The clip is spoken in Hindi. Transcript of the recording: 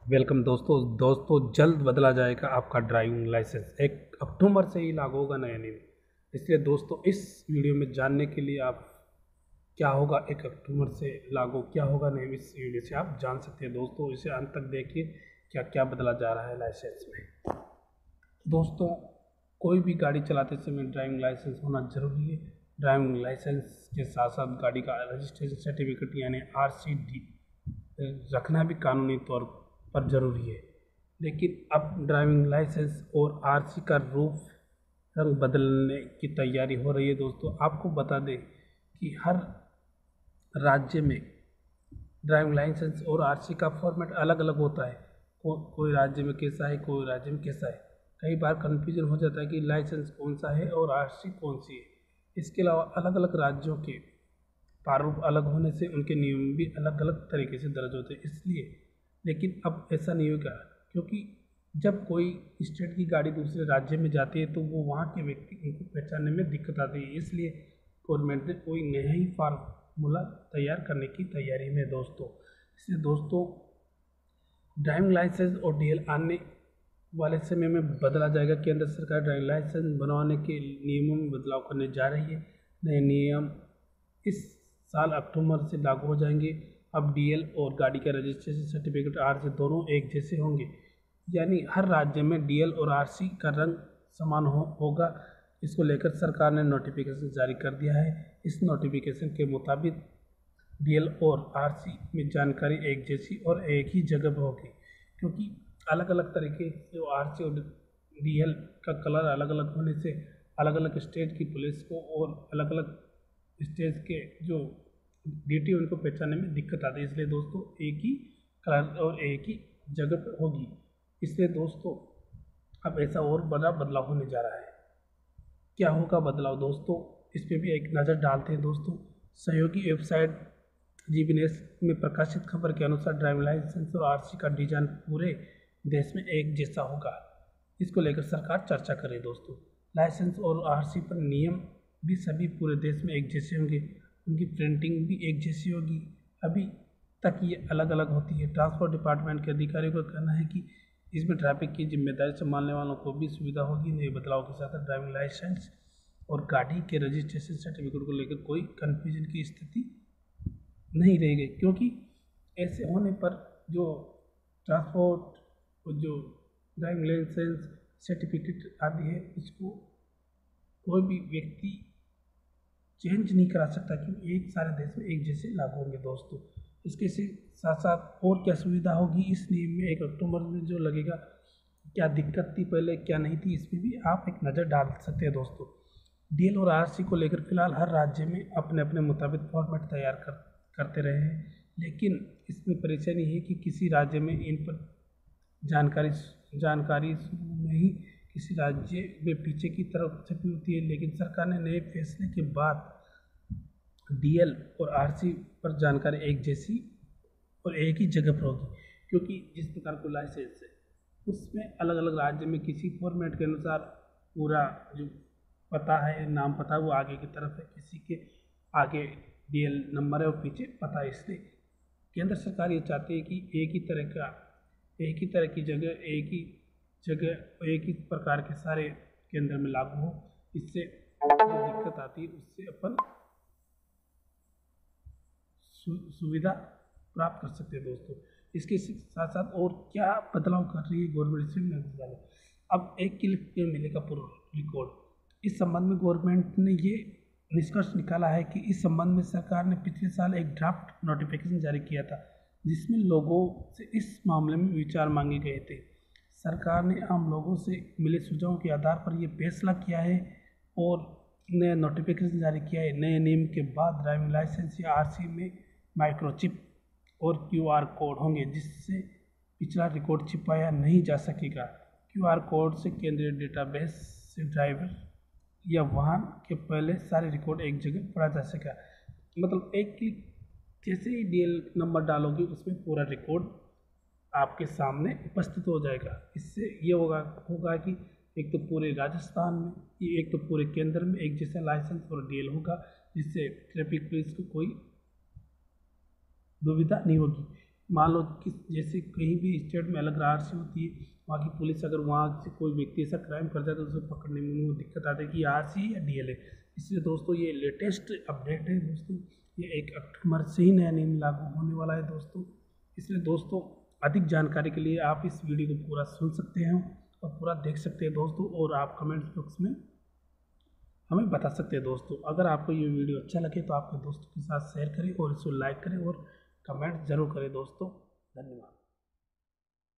वेलकम दोस्तों जल्द बदला जाएगा आपका ड्राइविंग लाइसेंस। 1 अक्टूबर से ही लागू होगा नया नियम। इसलिए दोस्तों इस वीडियो में जानने के लिए आप क्या होगा 1 अक्टूबर से लागू क्या होगा नियम, इस वीडियो से आप जान सकते हैं। दोस्तों इसे अंत तक देखिए क्या क्या बदला जा रहा है लाइसेंस में। दोस्तों कोई भी गाड़ी चलाते समय ड्राइविंग लाइसेंस होना जरूरी है। ड्राइविंग लाइसेंस के साथ साथ गाड़ी का रजिस्ट्रेशन सर्टिफिकेट यानी RCD रखना भी कानूनी तौर पर जरूरी है। लेकिन अब ड्राइविंग लाइसेंस और RC का रूप रंग बदलने की तैयारी हो रही है। दोस्तों आपको बता दें कि हर राज्य में ड्राइविंग लाइसेंस और RC का फॉर्मेट अलग अलग होता है। कोई राज्य में कैसा है, कोई राज्य में कैसा है। कई बार कन्फ्यूजन हो जाता है कि लाइसेंस कौन सा है और RC कौन सी है। इसके अलावा अलग अलग राज्यों के प्रारूप अलग होने से उनके नियम भी अलग अलग तरीके से दर्ज होते हैं। इसलिए लेकिन अब ऐसा नहीं होगा, क्योंकि जब कोई स्टेट की गाड़ी दूसरे राज्य में जाती है तो वो वहाँ के व्यक्ति उनको पहचानने में दिक्कत आती है। इसलिए गवर्नमेंट ने कोई नया ही फार्मूला तैयार करने की तैयारी में दोस्तों। इसलिए दोस्तों ड्राइविंग लाइसेंस और DL आने वाले समय में बदला जाएगा। केंद्र सरकार ड्राइविंग लाइसेंस बनवाने के नियमों में बदलाव करने जा रही है। नए नियम इस साल अक्टूबर से लागू हो जाएंगे। अब DL और गाड़ी का रजिस्ट्रेशन सर्टिफिकेट RC दोनों एक जैसे होंगे, यानी हर राज्य में DL और RC का रंग समान होगा। इसको लेकर सरकार ने नोटिफिकेशन जारी कर दिया है। इस नोटिफिकेशन के मुताबिक DL और RC में जानकारी एक जैसी और एक ही जगह पर होगी, क्योंकि अलग अलग तरीके से RC और DL का कलर अलग अलग होने से अलग अलग स्टेट की पुलिस को और अलग अलग स्टेट के जो DT उनको पहचानने में दिक्कत आती है। इसलिए दोस्तों एक ही कलर और एक ही जगह पर होगी। इसलिए दोस्तों अब ऐसा और बड़ा बदलाव होने जा रहा है। क्या होगा बदलाव दोस्तों, इस पर भी एक नज़र डालते हैं। दोस्तों सहयोगी वेबसाइट GBNS में प्रकाशित खबर के अनुसार ड्राइविंग लाइसेंस और RC का डिजाइन पूरे देश में एक जैसा होगा। इसको लेकर सरकार चर्चा करे। दोस्तों लाइसेंस और RC पर नियम भी सभी पूरे देश में एक जैसे होंगे, उनकी प्रिंटिंग भी एक जैसी होगी। अभी तक ये अलग अलग होती है। ट्रांसपोर्ट डिपार्टमेंट के अधिकारियों का कहना है कि इसमें ट्रैफिक की जिम्मेदारी संभालने वालों को भी सुविधा होगी। नए बदलाव के साथ ड्राइविंग लाइसेंस और गाड़ी के रजिस्ट्रेशन सर्टिफिकेट को लेकर कोई कन्फ्यूजन की स्थिति नहीं रहेगी, क्योंकि ऐसे होने पर जो ट्रांसपोर्ट और जो ड्राइविंग लाइसेंस सर्टिफिकेट आदि है इसको कोई भी व्यक्ति चेंज नहीं करा सकता, क्योंकि एक सारे देश में एक जैसे लागू होंगे। दोस्तों इसके साथ साथ और क्या सुविधा होगी इस नियम में 1 अक्टूबर में जो लगेगा, क्या दिक्कत थी पहले क्या नहीं थी, इस पर भी आप एक नज़र डाल सकते हैं। दोस्तों DL और RC को लेकर फिलहाल हर राज्य में अपने अपने मुताबिक फॉर्मेट तैयार करते रहे हैं, लेकिन इसमें परेशानी है कि किसी राज्य में इन पर जानकारी नहीं, किसी राज्य में पीछे की तरफ छपी होती है। लेकिन सरकार ने नए फैसले के बाद DL और RC पर जानकारी एक जैसी और एक ही जगह पर होगी, क्योंकि जिस प्रकार को लाइसेंस है उसमें अलग अलग राज्य में किसी फॉर्मेट के अनुसार पूरा जो पता है, नाम पता वो आगे की तरफ है, किसी के आगे DL नंबर है और पीछे पता है। इसलिए केंद्र सरकार ये चाहती है कि एक ही तरह की जगह एक ही प्रकार के सारे केंद्र में लागू हो। इससे जो दिक्कत आती है उससे अपन सुविधा प्राप्त कर सकते हैं। दोस्तों इसके साथ साथ और क्या बदलाव कर रही है गवर्नमेंट से, अब 1 क्लिक पे मिलेगा पूरा रिकॉर्ड। इस संबंध में गवर्नमेंट ने ये निष्कर्ष निकाला है कि इस संबंध में सरकार ने पिछले साल एक ड्राफ्ट नोटिफिकेशन जारी किया था, जिसमें लोगों से इस मामले में विचार मांगे गए थे। सरकार ने आम लोगों से मिले सुझावों के आधार पर यह फैसला किया है और नया नोटिफिकेशन जारी किया है। नए नियम के बाद ड्राइविंग लाइसेंस या RC में माइक्रोचिप और QR कोड होंगे, जिससे पिछला रिकॉर्ड छिपाया नहीं जा सकेगा। QR कोड से केंद्रीय डेटाबेस से ड्राइवर या वाहन के पहले सारे रिकॉर्ड एक जगह पढ़ा जा सकेगा। मतलब एक क्लिक जैसे ही DL नंबर डालोगे उसमें पूरा रिकॉर्ड आपके सामने उपस्थित हो जाएगा। इससे ये होगा कि एक तो पूरे राजस्थान में, एक तो पूरे केंद्र में एक जैसा लाइसेंस और DL होगा, जिससे ट्रैफिक पुलिस को कोई दुविधा नहीं होगी। मान लो कि जैसे कहीं भी स्टेट में अलग आरसी होती है, वहाँ की पुलिस अगर वहाँ से कोई व्यक्ति ऐसा क्राइम करता है तो उसे पकड़ने में उनको दिक्कत आती है कि आरसी या डीएलए। इसलिए दोस्तों ये लेटेस्ट अपडेट है दोस्तों, ये 1 अक्टूबर से ही नया नियम लागू होने वाला है दोस्तों। इसलिए दोस्तों अधिक जानकारी के लिए आप इस वीडियो को पूरा सुन सकते हैं और पूरा देख सकते हैं दोस्तों, और आप कमेंट बॉक्स में हमें बता सकते हैं दोस्तों। अगर आपको ये वीडियो अच्छा लगे तो आपके दोस्तों के साथ शेयर करें और इसको लाइक करें और कमेंट जरूर करें दोस्तों। धन्यवाद।